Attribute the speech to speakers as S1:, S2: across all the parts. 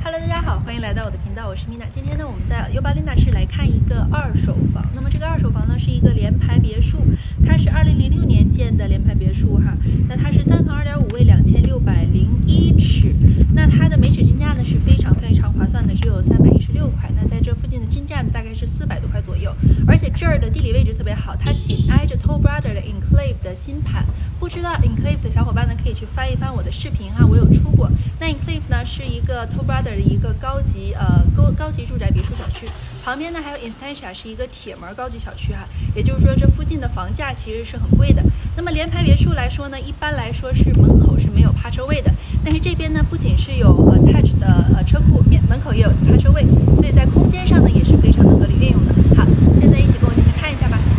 S1: Hello， 大家好，欢迎来到我的频道，我是 Mina。今天呢，我们在优巴linda市来看一个二手房。那么这个二手房呢，是一个联排别墅，它是2006年建的联排别墅哈。那它是3房2.5卫，2601尺。那它的每尺均价呢是非常划算的，只有316块。那在这附近的均价呢大概是400多块左右。而且这儿的地理位置特别好，它紧挨着 Toll Brothers 的 Enclave 的新盘。不知道 Enclave 的小伙伴呢，可以去翻一翻我的视频哈，我有出过。那 Enclave 呢是一个 Toll Brothers 的一个高级住宅别墅小区，旁边呢还有 Instantia 是一个铁门高级小区哈，也就是说这附近的房价其实是很贵的。那么联排别墅来说呢，一般来说是门口是没有泊车位的，但是这边呢不仅是有attached 的车库，门口也有泊车位，所以在空间上呢也是非常的合理运用的。好，现在一起跟我进去看一下吧。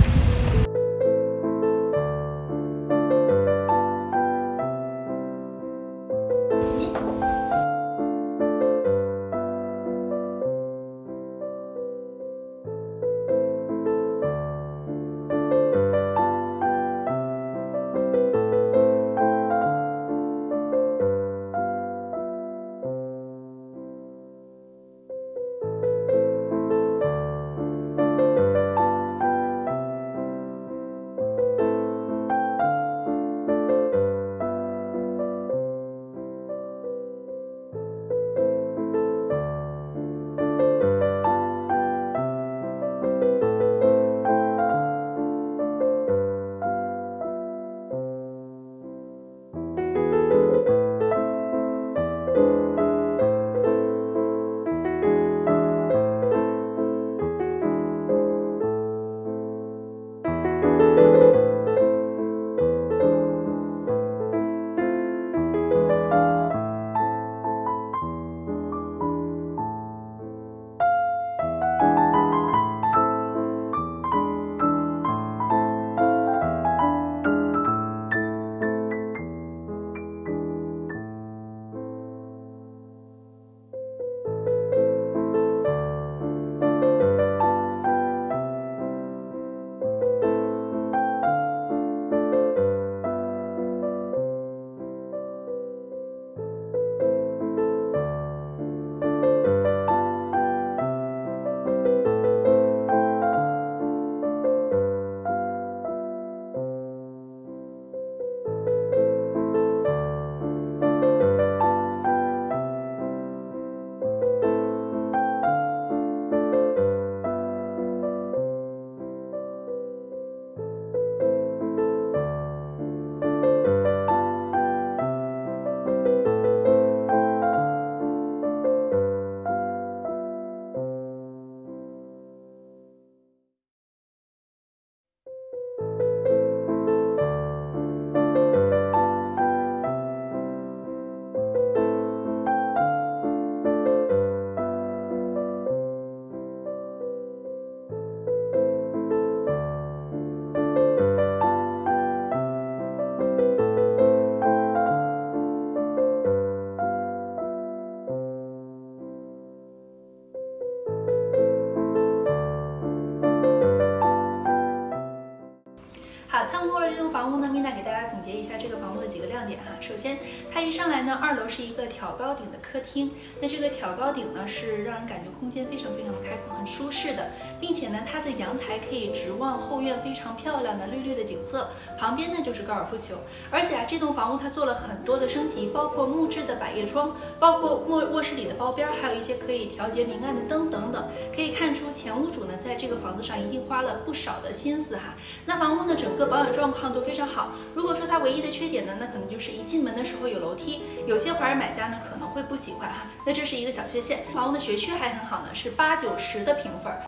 S1: 好，参观了这栋房屋呢，Mina给大家总结一下这个房屋的几个亮点哈。首先，它一上来呢，2楼是一个挑高顶的客厅，那这个挑高顶呢是让人感觉空间非常的开阔，很舒适的，并且呢，它的阳台可以直望后院非常漂亮的绿绿的景色，旁边呢就是高尔夫球。而且啊，这栋房屋它做了很多的升级，包括木质的百叶窗，包括卧室里的包边，还有一些可以调节明暗的灯等等，可以看出前屋主呢在这个房子上一定花了不少的心思哈。那房屋呢整个保养状况都非常好。如果说它唯一的缺点呢，那可能就是一进门的时候有楼梯，有些华人买家呢可能会不喜欢哈，那这是一个小缺陷。房屋的学区还很好呢，是8、9、10的评分。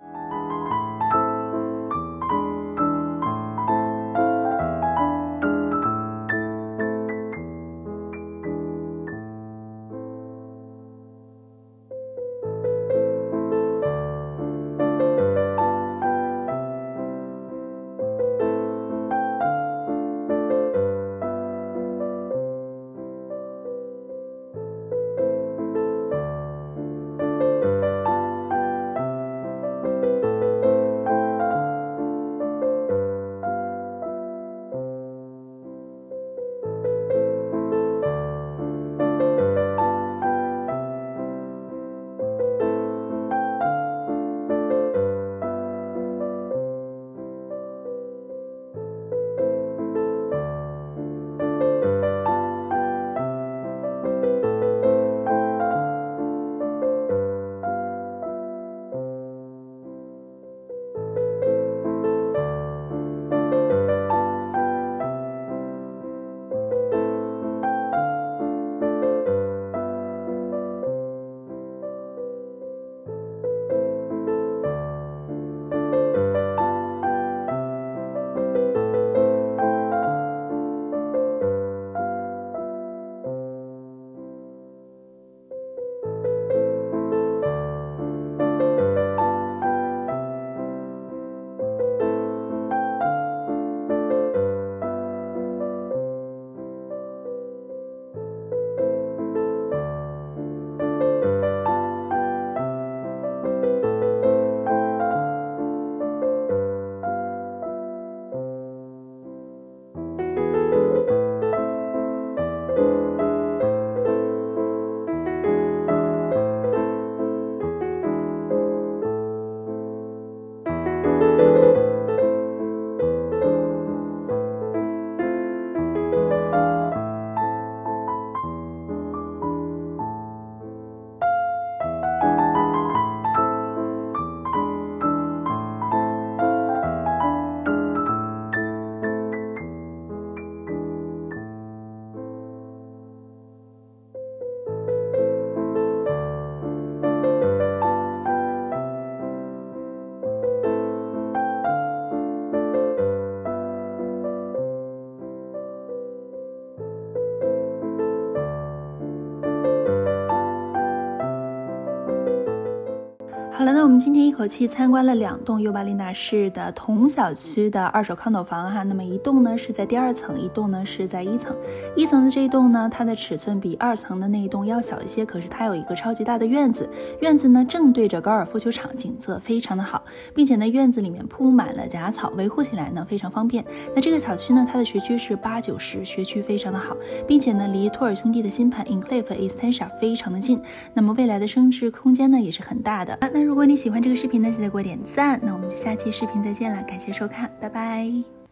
S1: 好了，那我们今天一口气参观了2栋尤巴利纳市的同小区的二手康斗房哈。那么一栋呢是在第2层，一栋呢是在1层。1层的这一栋呢，它的尺寸比2层的那一栋要小一些，可是它有一个超级大的院子，院子呢正对着高尔夫球场，景色非常的好，并且呢院子里面铺满了杂草，维护起来呢非常方便。那这个小区呢，它的学区是8、90，学区非常的好，并且呢离托尔兄弟的新盘 Enclave Estencia 非常的近，那么未来的升值空间呢也是很大的。那如果你喜欢这个视频呢，记得给我点赞。那我们就下期视频再见了，感谢收看，拜拜。